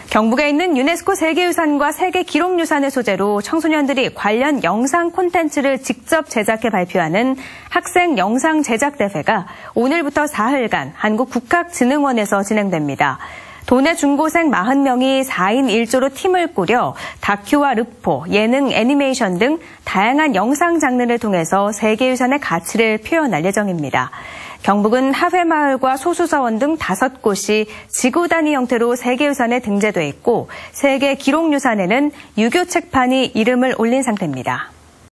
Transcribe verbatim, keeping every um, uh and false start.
경북에 있는 유네스코 세계유산과 세계기록유산을 소재로 청소년들이 관련 영상 콘텐츠를 직접 제작해 발표하는 학생 영상 제작 대회가 오늘부터 사흘간 한국국학진흥원에서 진행됩니다. 도내 중고생 사십 명이 사 인 일 조로 팀을 꾸려 다큐와 르포, 예능, 애니메이션 등 다양한 영상 장르를 통해서 세계유산의 가치를 표현할 예정입니다. 경북은 하회마을과 소수서원 등 다섯 곳이 지구 단위 형태로 세계유산에 등재돼 있고 세계기록유산에는 유교 책판이 이름을 올린 상태입니다.